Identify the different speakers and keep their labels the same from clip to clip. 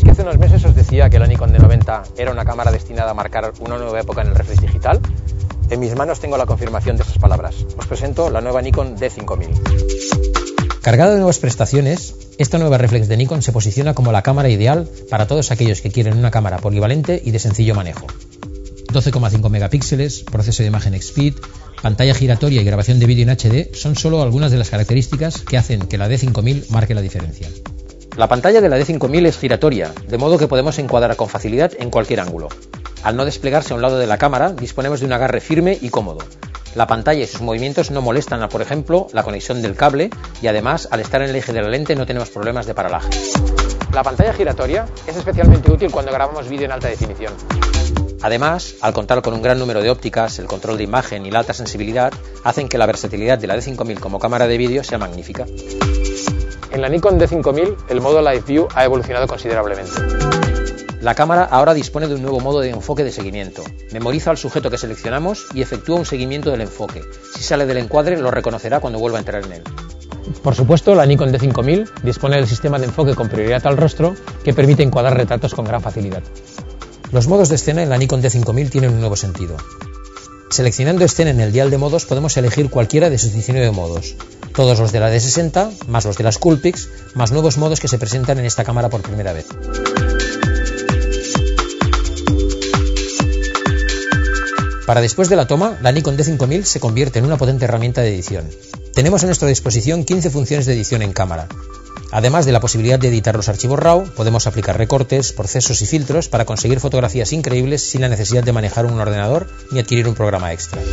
Speaker 1: ¿Sabíais que hace unos meses os decía que la Nikon D90 era una cámara destinada a marcar una nueva época en el reflex digital? En mis manos tengo la confirmación de esas palabras. Os presento la nueva Nikon D5000.
Speaker 2: Cargada de nuevas prestaciones, esta nueva reflex de Nikon se posiciona como la cámara ideal para todos aquellos que quieren una cámara polivalente y de sencillo manejo. 12,5 megapíxeles, proceso de imagen X-Speed, pantalla giratoria y grabación de vídeo en HD son solo algunas de las características que hacen que la D5000 marque la diferencia.
Speaker 1: La pantalla de la D5000 es giratoria, de modo que podemos encuadrar con facilidad en cualquier ángulo. Al no desplegarse a un lado de la cámara, disponemos de un agarre firme y cómodo. La pantalla y sus movimientos no molestan a, por ejemplo, la conexión del cable y además, al estar en el eje de la lente, no tenemos problemas de paralaje. La pantalla giratoria es especialmente útil cuando grabamos vídeo en alta definición. Además, al contar con un gran número de ópticas, el control de imagen y la alta sensibilidad hacen que la versatilidad de la D5000 como cámara de vídeo sea magnífica. En la Nikon D5000 el modo Live View ha evolucionado considerablemente. La cámara ahora dispone de un nuevo modo de enfoque de seguimiento. Memoriza al sujeto que seleccionamos y efectúa un seguimiento del enfoque. Si sale del encuadre lo reconocerá cuando vuelva a entrar en él. Por supuesto, la Nikon D5000 dispone del sistema de enfoque con prioridad al rostro que permite encuadrar retratos con gran facilidad.
Speaker 2: Los modos de escena en la Nikon D5000 tienen un nuevo sentido. Seleccionando escena en el dial de modos podemos elegir cualquiera de sus 19 modos. Todos los de la D60, más los de las Coolpix, más nuevos modos que se presentan en esta cámara por primera vez. Para después de la toma, la Nikon D5000 se convierte en una potente herramienta de edición. Tenemos a nuestra disposición 15 funciones de edición en cámara. Además de la posibilidad de editar los archivos RAW, podemos aplicar recortes, procesos y filtros para conseguir fotografías increíbles sin la necesidad de manejar un ordenador ni adquirir un programa extra.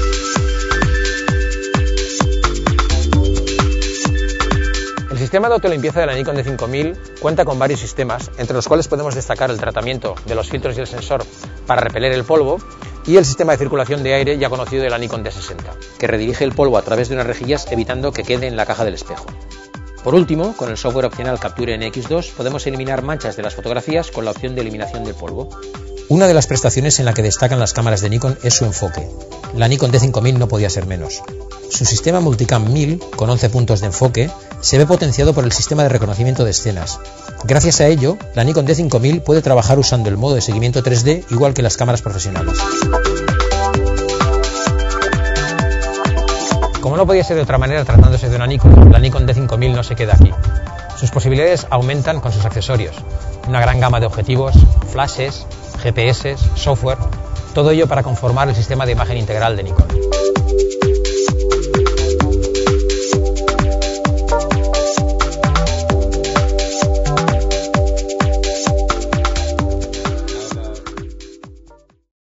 Speaker 1: El sistema de autolimpieza de la Nikon D5000 cuenta con varios sistemas, entre los cuales podemos destacar el tratamiento de los filtros y el sensor para repeler el polvo y el sistema de circulación de aire ya conocido de la Nikon D60, que redirige el polvo a través de unas rejillas evitando que quede en la caja del espejo. Por último, con el software opcional Capture NX2 podemos eliminar manchas de las fotografías con la opción de eliminación del polvo.
Speaker 2: Una de las prestaciones en la que destacan las cámaras de Nikon es su enfoque. La Nikon D5000 no podía ser menos. Su sistema Multicam 1000, con 11 puntos de enfoque, se ve potenciado por el sistema de reconocimiento de escenas. Gracias a ello, la Nikon D5000 puede trabajar usando el modo de seguimiento 3D igual que las cámaras profesionales.
Speaker 1: Como no podía ser de otra manera tratándose de una Nikon, la Nikon D5000 no se queda aquí. Sus posibilidades aumentan con sus accesorios, una gran gama de objetivos, flashes, GPS, software, todo ello para conformar el sistema de imagen integral de Nikon.